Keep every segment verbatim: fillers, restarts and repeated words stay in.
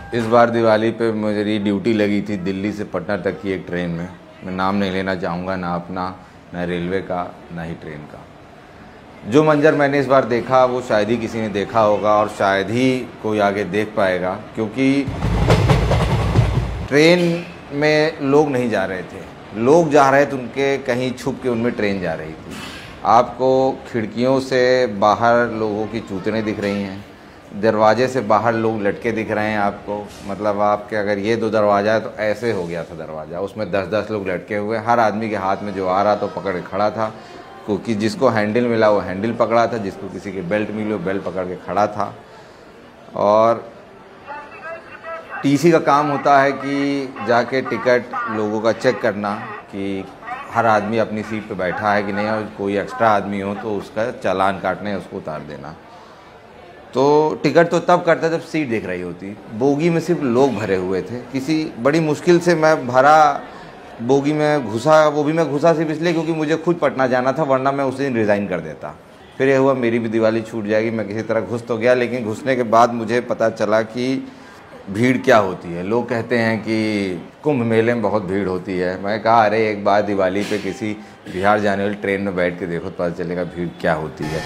इस बार दिवाली पे मेरी ड्यूटी लगी थी दिल्ली से पटना तक की एक ट्रेन में। मैं नाम नहीं लेना चाहूँगा, ना अपना, ना रेलवे का, ना ही ट्रेन का। जो मंजर मैंने इस बार देखा वो शायद ही किसी ने देखा होगा और शायद ही कोई आगे देख पाएगा, क्योंकि ट्रेन में लोग नहीं जा रहे थे। लोग जा रहे थे उनके कहीं छुप के, उनमें ट्रेन जा रही थी। आपको खिड़कियों से बाहर लोगों की चूतने दिख रही हैं, दरवाजे से बाहर लोग लटके दिख रहे हैं आपको। मतलब आपके अगर ये दो दरवाज़ा है तो ऐसे हो गया था दरवाज़ा, उसमें दस दस लोग लटके हुए। हर आदमी के हाथ में जो आ रहा तो पकड़ के खड़ा था, क्योंकि जिसको हैंडल मिला वो हैंडल पकड़ा था, जिसको किसी के बेल्ट मिली वो बेल्ट पकड़ के खड़ा था। और टीसी का काम होता है कि जाके टिकट लोगों का चेक करना कि हर आदमी अपनी सीट पे बैठा है कि नहीं, और कोई एक्स्ट्रा आदमी हो तो उसका चालान काटने उसको उतार देना। तो टिकट तो तब करता जब सीट दिख रही होती। बोगी में सिर्फ लोग भरे हुए थे। किसी बड़ी मुश्किल से मैं भरा बोगी में घुसा, वो भी मैं घुसा सिर्फ इसलिए क्योंकि मुझे खुद पटना जाना था, वरना मैं उस दिन रिज़ाइन कर देता। फिर ये हुआ मेरी भी दिवाली छूट जाएगी। मैं किसी तरह घुस तो गया, लेकिन घुसने के बाद मुझे पता चला कि भीड़ क्या होती है। लोग कहते हैं कि कुंभ मेले में बहुत भीड़ होती है। मैं कहा अरे एक बार दिवाली पे किसी बिहार जाने वाली ट्रेन में बैठ के देखो तो पता चलेगा भीड़ क्या होती है।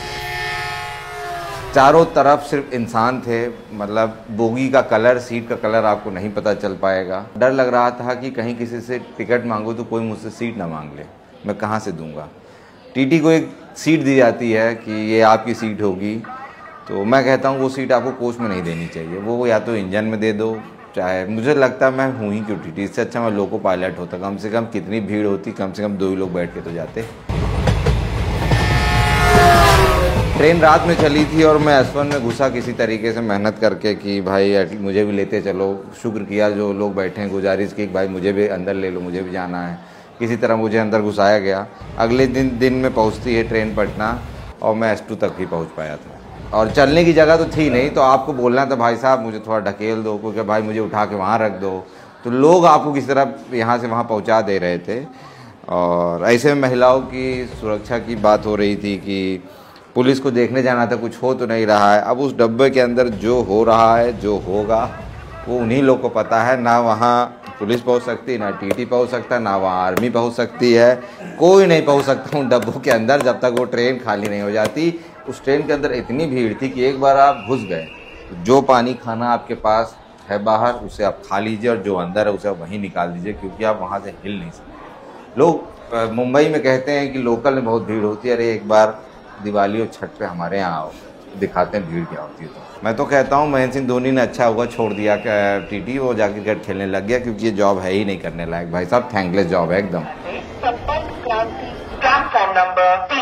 चारों तरफ सिर्फ इंसान थे। मतलब बोगी का कलर, सीट का कलर आपको नहीं पता चल पाएगा। डर लग रहा था कि कहीं किसी से टिकट मांगो तो कोई मुझसे सीट ना मांग ले, मैं कहाँ से दूंगा। टीटी को एक सीट दी जाती है कि ये आपकी सीट होगी, तो मैं कहता हूँ वो सीट आपको कोच में नहीं देनी चाहिए, वो या तो इंजन में दे दो। चाहे मुझे लगता है मैं हूँ ही क्यों टीटी, इससे अच्छा मैं लोको पायलट होता। कम से कम कितनी भीड़ होती, कम से कम दो ही लोग बैठ के तो जाते। ट्रेन रात में चली थी और मैं एस वन में घुसा किसी तरीके से मेहनत करके कि भाई मुझे भी लेते चलो। शुक्र किया जो लोग बैठे हैं, गुजारिश की भाई मुझे भी अंदर ले लो, मुझे भी जाना है। किसी तरह मुझे अंदर घुसाया गया। अगले दिन दिन में पहुंचती है ट्रेन पटना, और मैं एस टू तक ही पहुंच पाया था। और चलने की जगह तो थी नहीं, तो आपको बोलना था भाई साहब मुझे थोड़ा ढकेल दो, क्योंकि भाई मुझे उठा के वहाँ रख दो। तो लोग आपको किसी तरह यहाँ से वहाँ पहुँचा दे रहे थे। और ऐसे में महिलाओं की सुरक्षा की बात हो रही थी कि पुलिस को देखने जाना था, कुछ हो तो नहीं रहा है। अब उस डब्बे के अंदर जो हो रहा है, जो होगा, वो उन्हीं लोग को पता है। ना वहाँ पुलिस पहुँच सकती, ना टीटी पहुँच सकता, ना वहाँ आर्मी पहुँच सकती है। कोई नहीं पहुँच सकता उन डब्बों के अंदर जब तक वो ट्रेन खाली नहीं हो जाती। उस ट्रेन के अंदर इतनी भीड़ थी कि एक बार आप घुस गए तो जो पानी खाना आपके पास है बाहर, उसे आप खा लीजिए, और जो अंदर है उसे आप वहीं निकाल दीजिए, क्योंकि आप वहाँ से हिल नहीं सकते। लोग मुंबई में कहते हैं कि लोकल में बहुत भीड़ होती है। अरे एक बार दिवाली और छठ पे हमारे यहाँ आओ, दिखाते हैं भीड़ क्या होती है। तो मैं तो कहता हूँ महेंद्र सिंह धोनी ने अच्छा हुआ छोड़ दिया टीटी, वो जाके क्रिकेट खेलने लग गया, क्योंकि ये जॉब है ही नहीं करने लायक। भाई साहब थैंकलेस जॉब है एकदम।